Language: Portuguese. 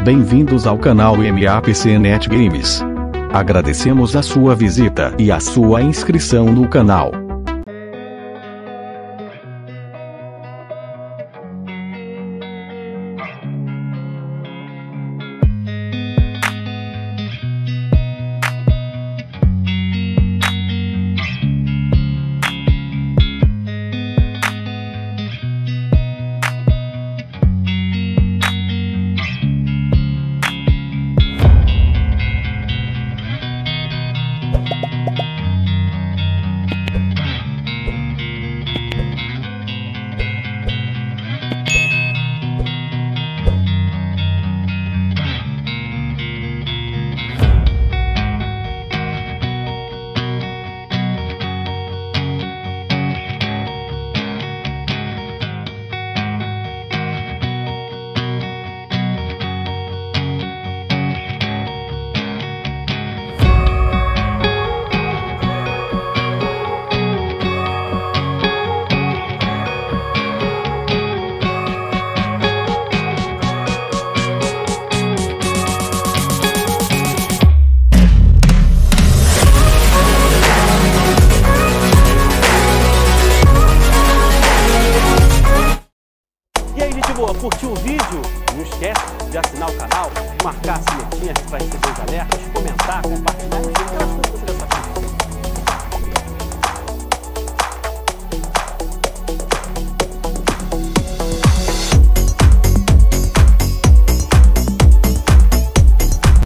Bem-vindos ao canal MAPCnet Games. Agradecemos a sua visita e a sua inscrição no canal. Curtiu o vídeo? Não esquece de assinar o canal, marcar a sinetinha para receber os alertas, comentar, compartilhar, aquelas coisas que você já sabe.